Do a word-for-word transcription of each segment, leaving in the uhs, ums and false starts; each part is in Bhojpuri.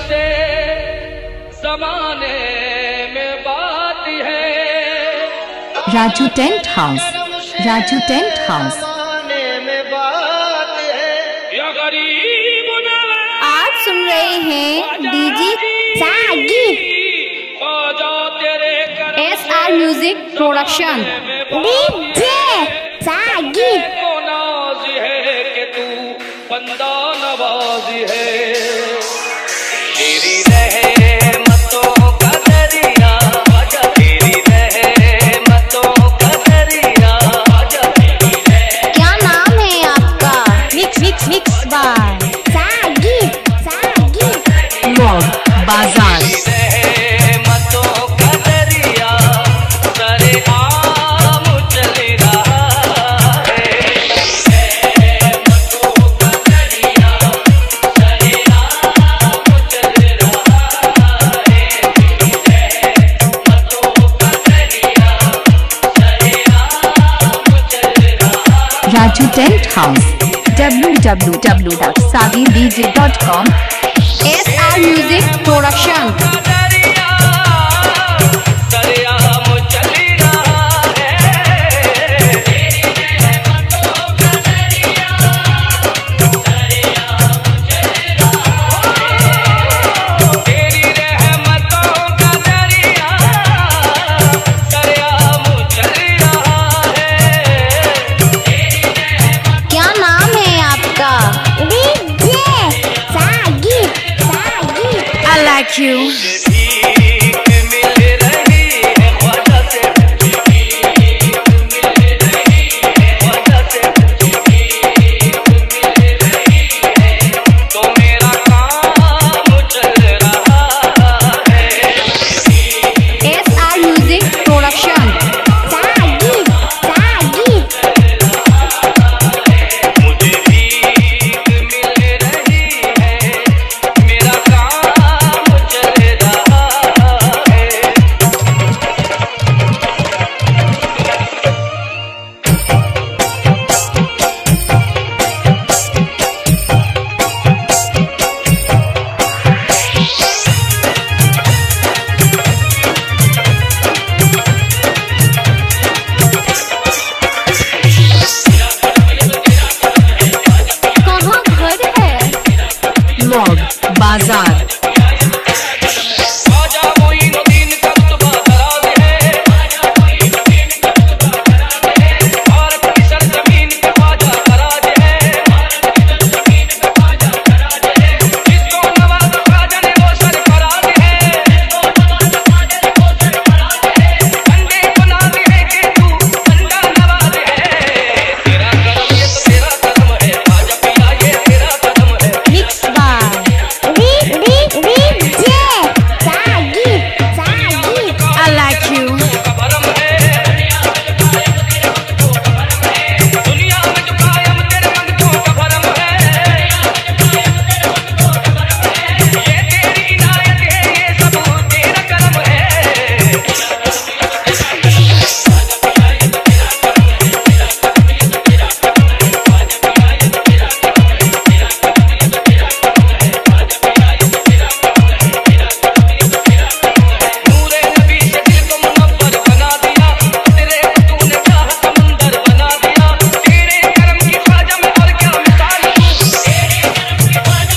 से जमाने में बात है। Raju tent house, Raju tent house. आप सुन रहे हैं DJ Sagi S R music production. DJ Sagi बंदा नवाजी है तेरी रहमतों का दरिया, आजा तेरी रहमतों का दरिया, आजा तेरी रहमतों। क्या नाम है आपका? मिक्स मिक्स मिक्स बार सागी सागी मॉग बाजार। Raju Tent House, w w w dot sagi d j dot com। S R music production. You बाजार।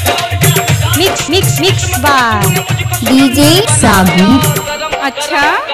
डीजे सागर। अच्छा।